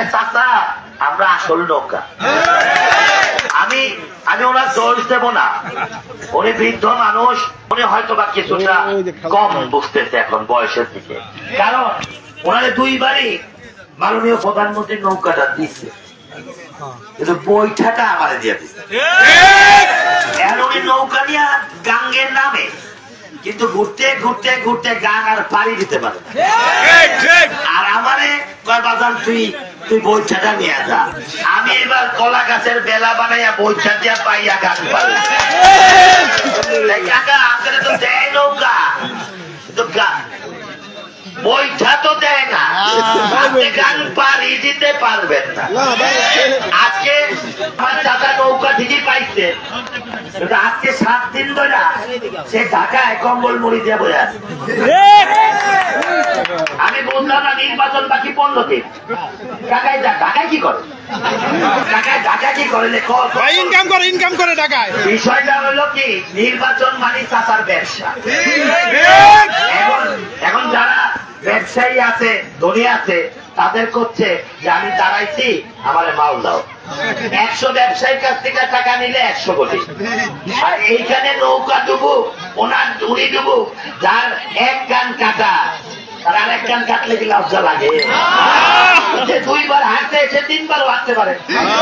চাচা আমরা আসল নৌকা। আমি ওনার দোষ দেব না, উনি বৃদ্ধ মানুষ, উনি হয়তো বা কিছুটা কম বুঝতেছে এখন বয়সের দিকে, কারণ ওনারে দুইবারই মাননীয় প্রধানমন্ত্রী নৌকাটা দিচ্ছে, কিন্তু বৈঠাটা আমার দিয়ে দিচ্ছে। উনি নৌকা নিয়ে গাঙ্গের নামে, কিন্তু ঘুরতে ঘুরতে ঘুরতে গান আর পাড়ি দিতে পারে। আর আমারে কয় বাজান তুই বৈঠাটা নিয়ে যা, আমি এবার কলা গাছের বেলা বানাইয়া বৈঠা দিয়া পাইয়া গান পারি। কাকা আপনারা তো দেয় নৌকা, তো বৈঠা তো দেয় না, আপনি গান পাড়ি দিতে পারবেন না। আজকে আমার দাদা নৌকা ঠিকই পাইছে, আজকে 7 দিন ধরে সে ঢাকায় কম্বল মুড়ি দিয়ে বলে আছে। আমি বললাম না নির্বাচন বাকি 15 দিন, ঢাকায় কি করে, ঢাকায় কি করে, ইনকাম করে ঢাকায়। বিষয়টা হলো কি, নির্বাচন মানে চাচার ব্যবসা। এখন যারা ব্যবসায়ী আছে, ধনী আছে, তাদের করছে যে আমি দাঁড়াইছি, আমার মাল দাও। 100 ব্যবসায়ীর কাছ থেকে টাকা নিলে 100 কোটি। আর এইখানে নৌকা ডুবু, ওনার উড়ি ডুবু, যার এক কান কাটা, আর আরেক কান কাটলে কি লজ্জা লাগে? যে 2 বার হাঁটতে এসে 3 বারও হাঁটতে পারে।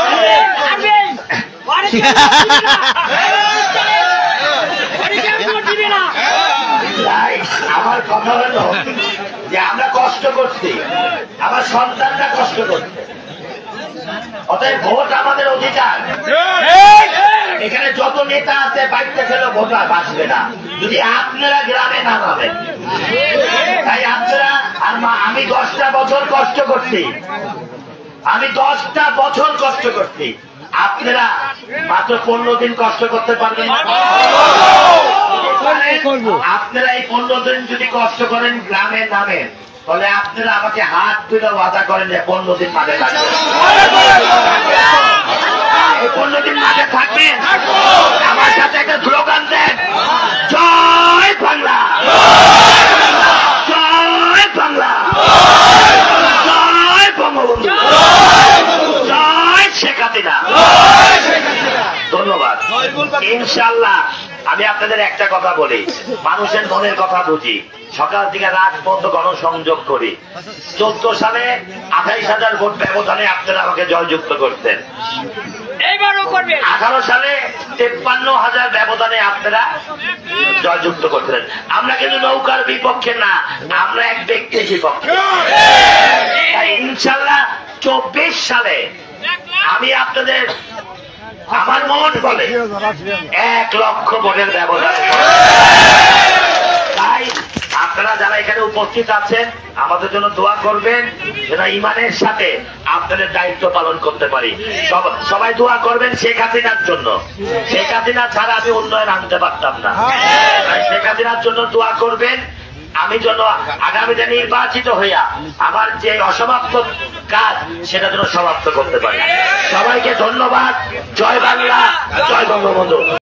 আমার কথা হলো যে আমরা কষ্ট করছি, আমার সন্তানরা কষ্ট করছে, অতএব ভোট আমাদের অধিকার। এখানে যত নেতা আছে বাইরে খেলো ভোট বাঁচবে না যদি আপনারা গ্রামে না নামেন। তাই আপনারা, আর আমি 10টা বছর কষ্ট করছি, আপনারা মাত্র 15 দিন কষ্ট করতে পারবেন না। আপনারা এই 15 দিন যদি কষ্ট করেন গ্রামে নামেন, তাহলে আপনারা আমাকে হাত তুলে ওয়াদা করেন যে 15 দিন মাঠে থাকবেন। এই 15 দিন মাঠে থাকবেন, আমার সাথে একটা স্লোগান দেন, জয় বাংলা, জয় বাংলা, জয় বঙ্গবন্ধু, জয় শেখ হাসিনা। ধন্যবাদ। ইনশাআল্লাহ আমি আপনাদের একটা কথা বলি, মানুষের মনের কথা বুঝি, সকাল থেকে রাত পর্যন্ত গণসংযোগ করি। 14 সালে 28,000 ভোট ব্যবধানে আপনারা আমাকে জয়যুক্ত করতেন, 18 সালে 53,000 ব্যবধানে আপনারা জয়যুক্ত করতেন। আমরা কিন্তু নৌকার বিপক্ষে না, আমরা এক ব্যক্তির বিপক্ষে। ইনশাআল্লাহ 24 সালে আমি আপনাদের, আমার মন বলে 1 লক্ষ ভোটের ব্যবধান। তাই আপনারা যারা এখানে উপস্থিত আছেন আমাদের জন্য দোয়া করবেন, যেন ইমানের সাথে আপনাদের দায়িত্ব পালন করতে পারি। সবাই দোয়া করবেন শেখ হাসিনার জন্য। শেখ হাসিনা ছাড়া আমি উন্নয়ন আনতে পারতাম না, শেখ হাসিনার জন্য দোয়া করবেন। আমি যেন আগামীতে নির্বাচিত হইয়া আমার যে অসমাপ্ত কাজ সেটা যেন সমাপ্ত করতে পারি। সবাইকে ধন্যবাদ। জয় বাংলা, জয় বঙ্গবন্ধু।